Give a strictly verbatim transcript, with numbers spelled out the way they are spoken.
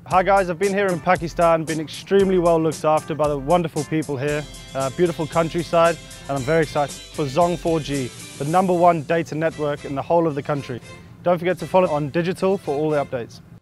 Hi guys, I've been here in Pakistan, been extremely well looked after by the wonderful people here, uh, beautiful countryside, and I'm very excited for Zong four G, the number one data network in the whole of the country. Don't forget to follow on digital for all the updates.